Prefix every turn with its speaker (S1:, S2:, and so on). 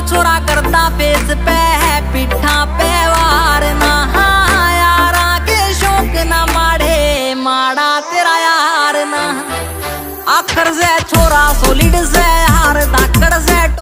S1: छोरा करता फेस पे है पिठा पे वार ना यारा के शौक ना माड़े माड़ा तेरा यार ना आखर से छोरा सॉलिड से हार धाकड़ से